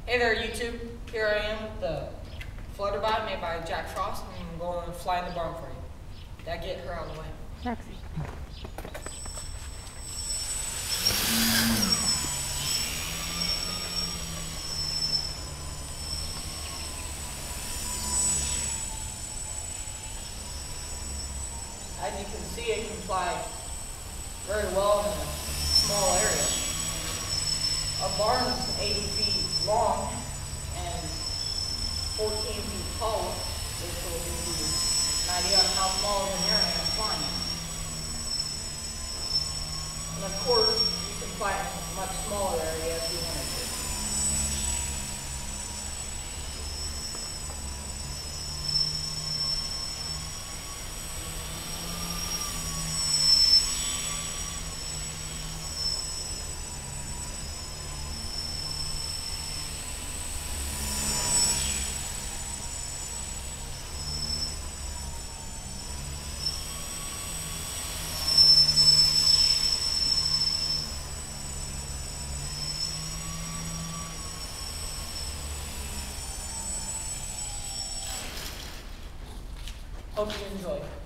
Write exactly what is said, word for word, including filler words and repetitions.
Hey there, YouTube. Here I am with the Flutter-by made by Jack Frost, and I'm going to fly in the barn for you. Did I get her out of the way? Roxy. As you can see, it can fly very well in a small area. Our barn's eighty feet long and fourteen feet tall, which will give you an idea of how small of an area I'm flying in. And of course, you can fly in a much smaller area if you wanted to. Hope you enjoy.